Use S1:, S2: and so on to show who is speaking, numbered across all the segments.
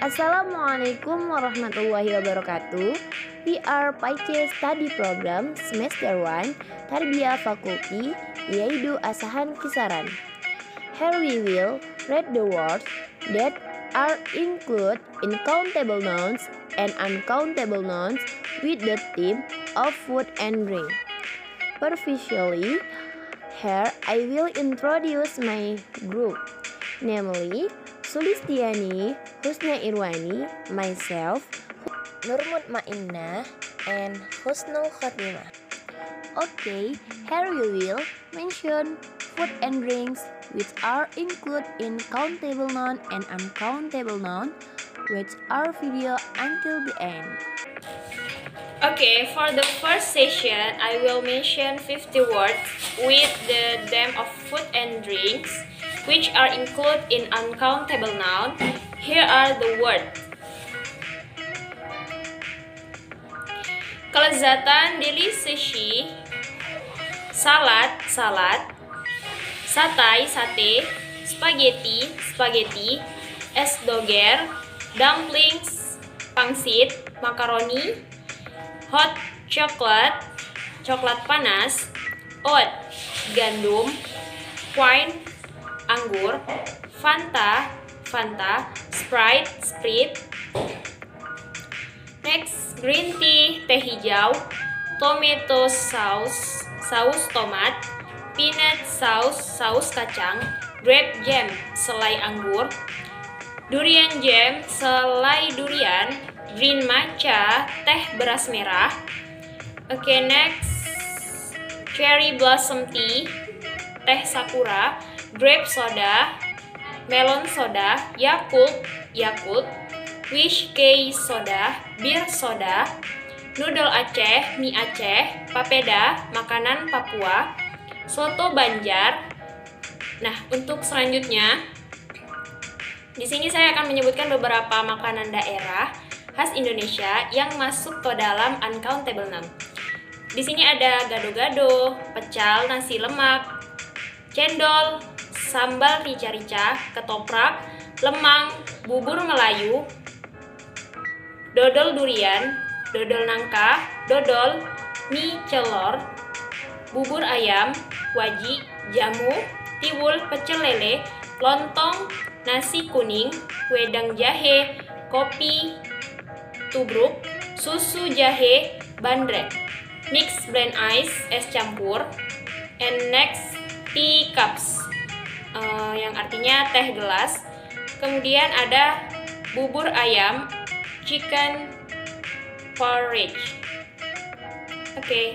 S1: Assalamualaikum warahmatullahi wabarakatuh. We are PAICE Study Program Semester 1 Tarbiyah Fakulti Yaitu Asahan Kisaran. Here we will read the words that are included in countable nouns and uncountable nouns with the theme of food and drink. Superficially, here I will introduce my group, namely Sulistiani, Husna Irwani, myself, Nur Mutmainnah, and Husnul Khotimah. Okay, here we will mention food and drinks which are included in countable noun and uncountable noun, which are video until the end.
S2: Okay, for the first session, I will mention 50 words with the theme of food and drinks, which are included in uncountable noun. Here are the words. Kelezatan deliciously, salad, satai, sate, spaghetti, es doger, dumplings, pangsit, makaroni, hot chocolate, coklat panas, oat, gandum, wine, anggur, Fanta, Sprite. Next, green tea, teh hijau, tomato sauce, saus tomat, peanut sauce, saus kacang, grape jam, selai anggur, durian jam, selai durian, green matcha, teh beras merah. Okay, next, cherry blossom tea, teh sakura, grape soda, melon soda, Yakult, Wish K soda, bir soda, noodle Aceh, mie Aceh, papeda, makanan Papua, soto Banjar. Nah, untuk selanjutnya, di sini saya akan menyebutkan beberapa makanan daerah khas Indonesia yang masuk ke dalam uncountable noun. Di sini ada gado-gado, pecal, nasi lemak, cendol, sambal rica-rica, ketoprak, lemang, bubur Melayu, dodol durian, dodol nangka, dodol, mie celor, bubur ayam, waji, jamu, tiwul, pecel lele, lontong, nasi kuning, wedang jahe, kopi, tubruk, susu jahe, bandrek, mixed blend ice, es campur, and next tea cups, yang artinya teh gelas. Kemudian ada bubur ayam, chicken porridge. Okay.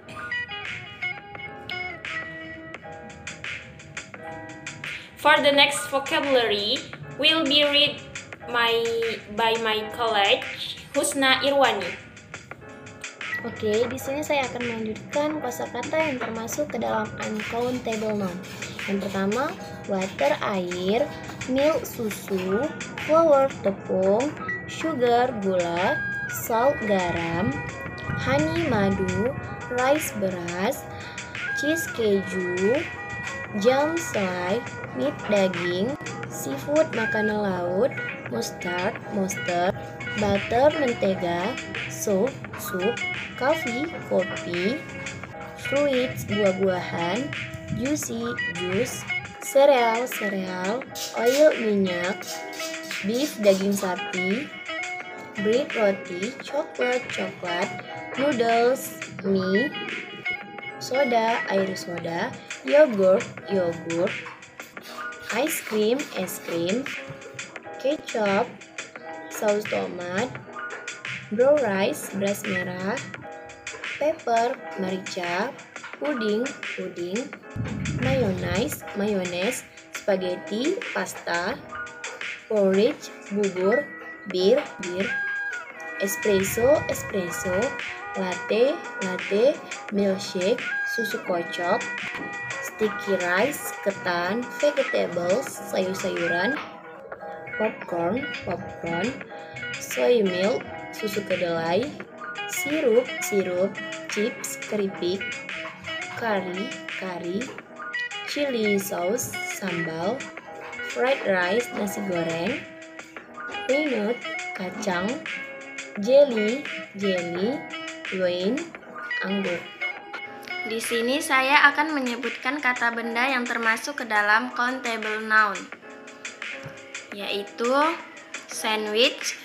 S2: For the next vocabulary, will be read by my colleague Husna Irwani.
S1: Oke, di sini saya akan melanjutkan kosakata yang termasuk ke dalam uncountable noun. Yang pertama, water air, milk susu, flour tepung, sugar gula, salt garam, honey madu, rice beras, cheese keju, jam selai, meat daging, seafood makanan laut, mustard butter mentega, sup, coffee kopi, fruits buah-buahan, juicy jus, sereal, oil minyak, beef daging sapi, bread roti, coklat, noodles mie, soda air soda, yogurt ice cream ketchup saus tomat, brown rice beras merah, pepper merica, puding mayonnaise, spaghetti pasta, porridge bubur, bir espresso latte milkshake susu kocok, sticky rice ketan, vegetables sayur-sayuran, popcorn soy milk susu kedelai, sirup chips keripik, kari chili sauce sambal, fried rice nasi goreng, peanut kacang, jelly, wine, anggur.
S3: Di sini saya akan menyebutkan kata benda yang termasuk ke dalam countable noun, yaitu sandwich,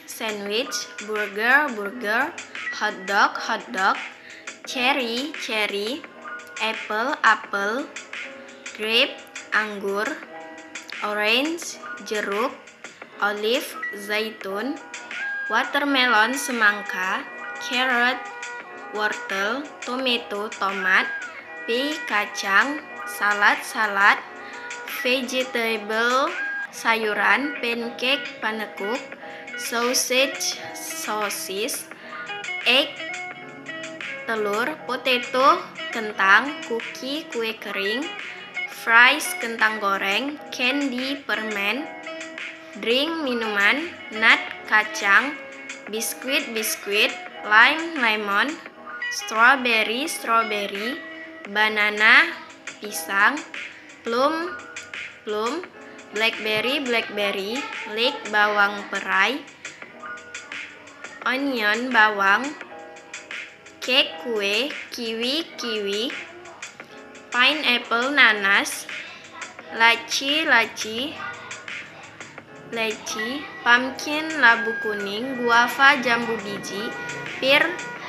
S3: burger, hot dog, cherry, apple, grape, anggur, orange, jeruk, olive, zaitun, watermelon, semangka, carrot, wortel, tomato, tomat, pea, kacang, salad, vegetable, sayuran, pancake, panekuk, sausage, sosis, egg, telur, potato, kentang, cookie, kue kering, fries, kentang goreng, candy, permen, drink, minuman, nut, kacang, biskuit, lime, lemon, strawberry, banana, pisang, plum, blackberry, leek, bawang perai, onion, bawang, cake, kue, kiwi, pineapple, nanas, laci, pumpkin, labu kuning, guava, jambu biji, pear,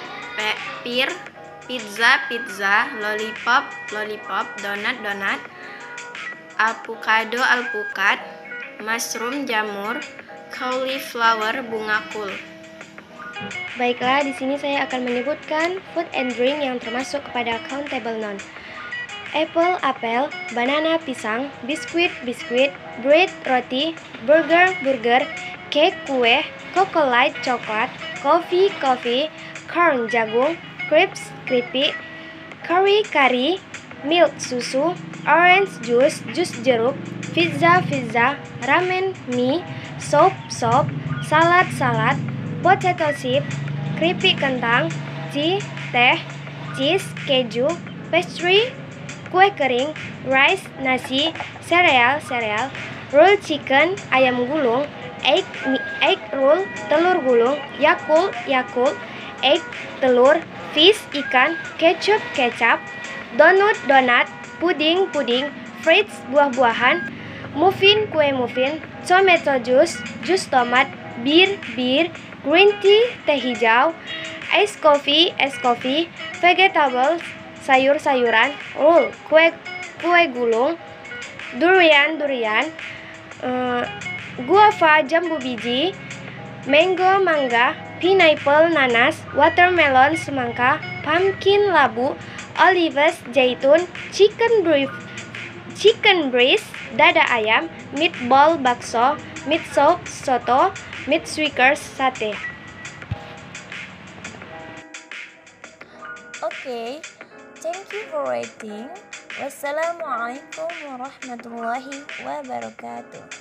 S3: pizza, lollipop, donat, avocado, alpukat, mushroom, jamur, cauliflower, bunga kul.
S4: Baiklah, di sini saya akan menyebutkan food and drink yang termasuk kepada countable noun. Apple, apel, banana, pisang, biskuit, bread, roti, burger, cake, kue, coconut, coklat, coffee, corn, jagung, crepes, keripik, curry, milk, susu, orange juice, jus jeruk, pizza, ramen, mie, soup, salad, potato chip, keripik kentang, tea, teh, cheese, keju, pastry, kue kering, rice, nasi, cereal, roll chicken, ayam gulung, egg roll, telur gulung, Yakult, egg, telur, fish, ikan, kecap, donut, puding, fruits, buah-buahan, muffin, kue muffin, tomato juice, jus tomat, bir, green tea, teh hijau, ice coffee, vegetables, sayur-sayuran, roll, kue gulung, durian, guava, jambu biji, mango, mangga, pineapple, nanas, watermelon, semangka, pumpkin, labu, olives, zaitun, chicken breast, dada ayam, meatball, bakso, meat soup, soto, meat squares, sate.
S1: Okay, thank you for waiting. Wassalamualaikum warahmatullahi wabarakatuh.